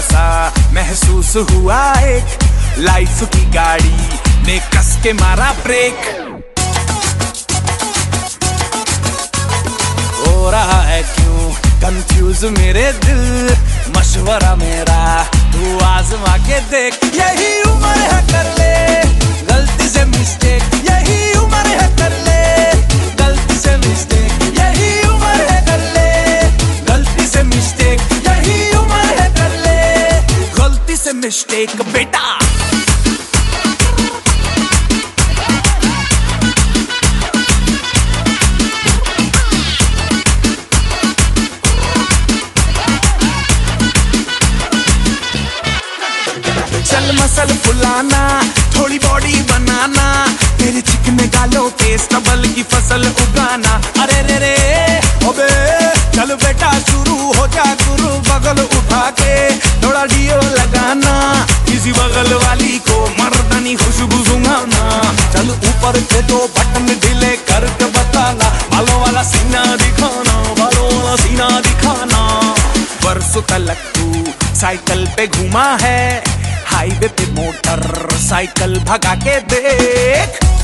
सा महसूस हुआ एक, लाइफ की गाड़ी ने कस के मारा ब्रेक। हो रहा है क्यों कंफ्यूज मेरे दिल, मशवरा मेरा तू आजमा के देख। यही उम्र है कर ले गलती से मिस्टेक, यही उम्र है कर ले गलती से मिस्टेक, यही उम्र है कर ले गलती से मिस्टेक, यही उम्र है कर ले गलती से मिस्टेक बेटा। चल मसल फुलाना, थोड़ी बॉडी बनाना, तेरे चिकने गालों पे स्टबल की फसल उगाना। अरे रे रे ओबे चल बेटा शुरू हो जा गुरु, बगल उठा के थोड़ा डीओ लगाना, किसी बगल वाली को मर्दानी खुशबू सुंघाना। चल ऊपर के दो बटन ढीले करके बताना, बालों वाला सीना दिखाना, बालों वाला सीना दिखाना। बरसों तक तू साइकिल पे घुमा है, हाईवे पे मोटर साइकिल भगा के देख।